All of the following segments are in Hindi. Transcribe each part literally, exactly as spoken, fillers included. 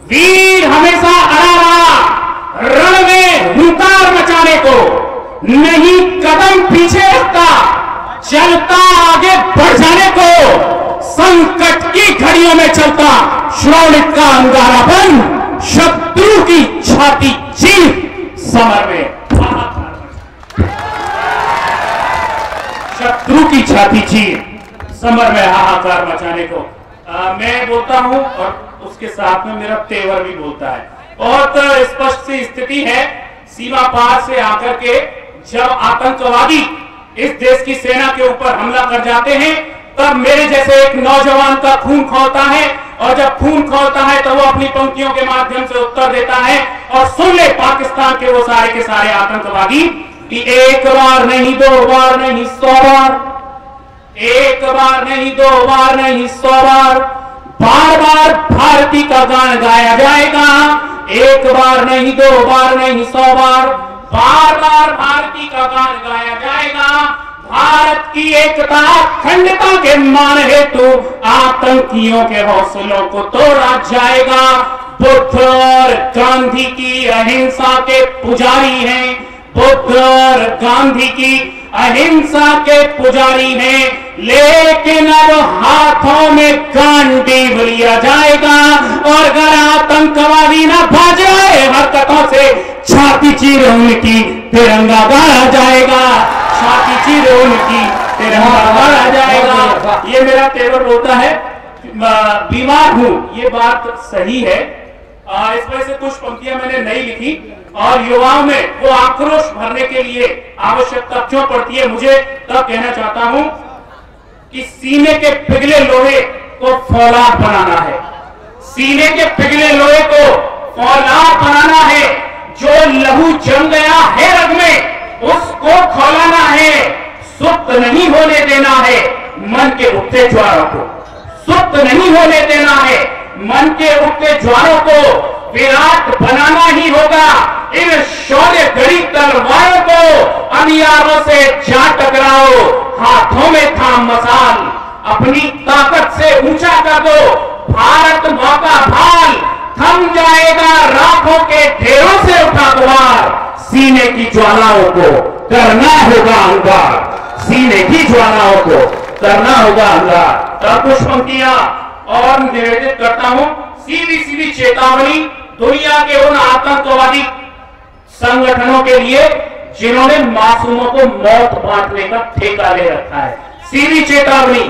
वीर हमेशा अड़ा रहा रण में हुंकार मचाने को, नहीं कदम पीछे रखता, चलता आगे बढ़ जाने को, संकट की घड़ियों में चलता श्रौणित का अंगारापन, शत्रु की छाती चीर समर में शत्रु की छाती चीर समर में हाहाकार मचाने को। आ, मैं बोलता हूं और उसके साथ में मेरा तेवर भी बोलता है। बहुत स्पष्ट सी स्थिति है, सीमा पार से आकर के जब आतंकवादी इस देश की सेना के ऊपर हमला कर जाते हैं, तब मेरे जैसे एक नौजवान का खून खौलता है, और जब खून खौलता है तो वो अपनी पंक्तियों के माध्यम से उत्तर देता है। और सुन ले पाकिस्तान के वो सारे के सारे आतंकवादी कि एक बार नहीं, दो बार नहीं, सौ बार, एक बार नहीं, दो बार नहीं, सौ बार, बार बार भारती का गान गाया जाएगा। एक बार नहीं, दो बार नहीं, सौ बार, बार बार भारती का गान गाया जाएगा। भारत की एकता अखंडता के मान हेतु आतंकियों के हौसलों को तोड़ा जाएगा। बुद्ध और गांधी की अहिंसा के पुजारी हैं, बुद्ध और गांधी की अहिंसा के पुजारी हैं, लेकिन अब हाथों में गांडीव लिया जाएगा। और अगर आतंकवादी ना भागे हरकतों से, छाती चीर उनकी तिरंगा गाड़ा जाएगा, छाती चीर उनकी तिरंगा गाड़ा जाएगा। ये मेरा तेवर होता है। बीमार हूं, ये बात सही है। आ, इस वजह से कुछ पंक्तियां मैंने नहीं लिखी, और युवाओं में वो आक्रोश भरने के लिए आवश्यकता क्यों पड़ती है, मुझे तब कहना चाहता हूं कि सीने के पिघले लोहे को फौलाद बनाना है, सीने के पिघले लोहे को फौलाद बनाना है। जो लहू जम गया है रग में, उसको खौलाना है, सुप्त नहीं होने देना है मन के उठते ज्वारों को, सुप्त नहीं होने देना है मन के उठते ज्वारों को, विराट बनाना ही होगा। इन शौर्य गढ़ी तलवारों को अंधियारों से जा टकराओ, हाथों में थाम मसाल, अपनी ताकत से ऊंचा कर दो भारत मां का भाल, थम जाएगा राखों के ढेरों से उठा गुहार, सीने की ज्वालाओं को करना होगा अंगार, सीने की ज्वालाओं को करना होगा अंगार। तब कुछ पंक्तियां और निवेदित करता हूं। सीधी सीधी चेतावनी दुनिया के उन आतंकवादी संगठनों के लिए जिन्होंने मासूमों को मौत बांटने का ठेका ले रखा है। सीधी चेतावनी,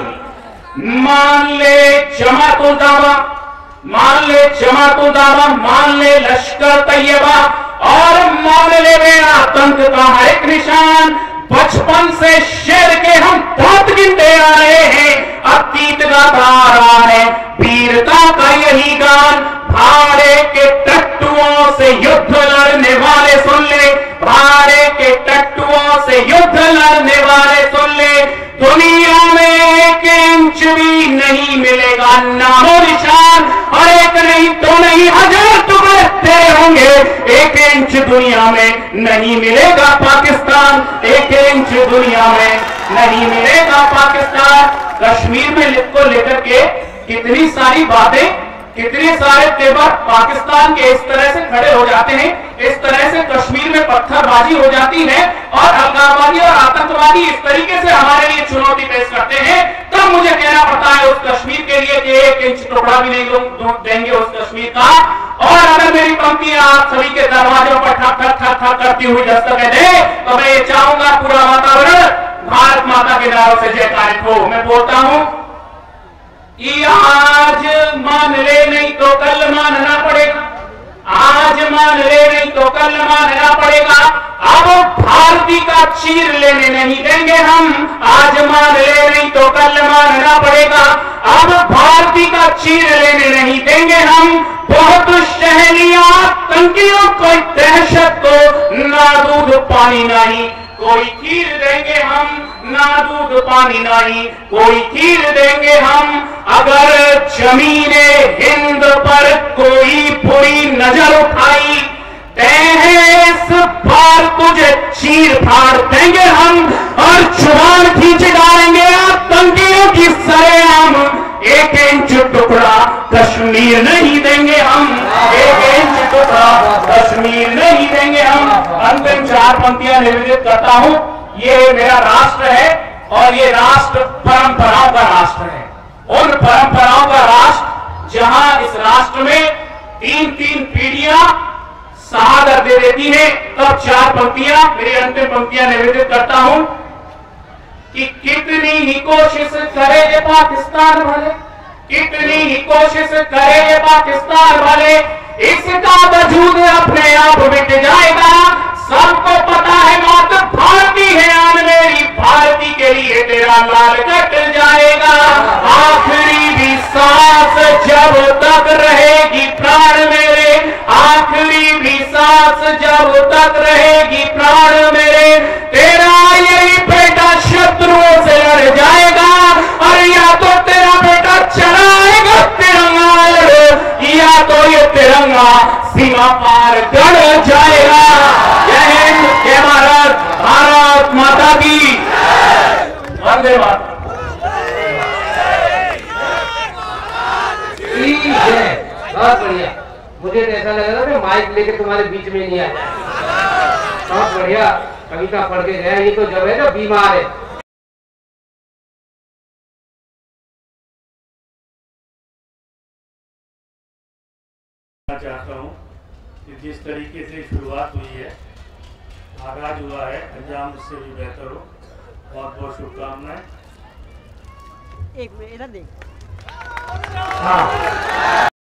मान ले जमातुल दावा, मान ले जमातुल दावा, मान ले लश्कर तैयबा, और मान ले वे आतंक का हर एक निशान। बचपन से शेर के हम दांत गिनते आ रहे हैं, अतीत गाता आ रहा है वीरता का यही गान। भाड़े के टट्टुओं से युद्ध लड़ने वाले सुन ले, भाड़े के टट्टुओं से युद्ध लड़ने वाले सुन ले, दुनिया में एक इंच भी नहीं मिलेगा नामो निशान, और एक नहीं तो नहीं हजार टुकड़े तेरे होंगे, एक इंच दुनिया में नहीं मिलेगा पाकिस्तान, एक इंच दुनिया में नहीं मिलेगा पाकिस्तान। कश्मीर में को लेकर के कितनी सारी बातें, कितने सारे तेवर पाकिस्तान के इस तरह से खड़े हो जाते हैं, इस तरह से कश्मीर में पत्थरबाजी हो जाती है, और अलगाववादी और आतंकवादी इस तरीके से हमारे लिए चुनौती पेश करते हैं। तब मुझे कहना पड़ता है उस कश्मीर के लिए कि एक इंच टुकड़ा भी नहीं देंगे उस कश्मीर का। और अगर मेरी पंक्तियां आप सभी के दरवाजों पर ठक ठक ठक ठक करती हुई दस्तक दे, तो मैं ये चाहूंगा पूरा वातावरण भारत माता के नारों से जयकारित हो। मैं बोलता हूं कि आज मान ले नहीं तो कल मानना पड़ेगा, आज मान ले नहीं तो कल मानना पड़ेगा। अब भारती का चीर लेने नहीं देंगे हम, आज मान ले नहीं तो कल मानना पड़ेगा। अब भारती का चीर लेने नहीं देंगे हम, बहुत शहलियां तंकियों कोई दहशत को ना दूध पानी नहीं, कोई खीर देंगे हम, ना दूध पानी नहीं, कोई खीर देंगे हम। अगर जमीने हिंद पर कोई बुरी नजर उठाई, इस बार तुझे चीर फाड़ देंगे हम, और जुबान खींच डालेंगे आतंकियों की सरेआम। एक इंच टुकड़ा कश्मीर नहीं देंगे हम, चार पंक्तियां निवेदित करता हूं। ये मेरा राष्ट्र है और ये राष्ट्र परंपराओं का राष्ट्र है। उन परंपराओं का राष्ट्र जहां इस राष्ट्र में तीन तीन पीढ़ियां शहादत दे देती है। तब चार पंक्तियां, मेरी अंतिम पंक्तियां निवेदित करता हूं कि कितनी ही कोशिश करे ये पाकिस्तान वाले, कितनी ही कोशिश करे ये पाकिस्तान वाले, इसका वजूद अपने आप मिट जाएगा। सबको पता है मात्र भारती है आन मेरी, भारती के लिए तेरा लाल कट जाएगा। आखिरी भी सांस जब तक रहेगी प्राण मेरे, आखिरी भी सांस जब तक रहेगी प्राण मेरे, तेरा यही बेटा शत्रुओं से लड़ जाएगा। और या तो तेरा बेटा चलाएगा तिरंगा, या तो ये तिरंगा सीमा पार गड़ जाएगा। जय हिंद, जय भारत, भारत माता की वंदे मातरम। बहुत बढ़िया। मुझे तो ऐसा लग रहा था माइक लेके तुम्हारे बीच में नहीं आया। बहुत बढ़िया कविता पढ़ के गया। ये तो जब है ना बीमार है। चाहता हूँ कि जिस तरीके से शुरुआत हुई है, आगाज हुआ है, अंजाम इससे भी बेहतर हो। बहुत बहुत शुभकामनाएं। एक मिनट देख। हाँ।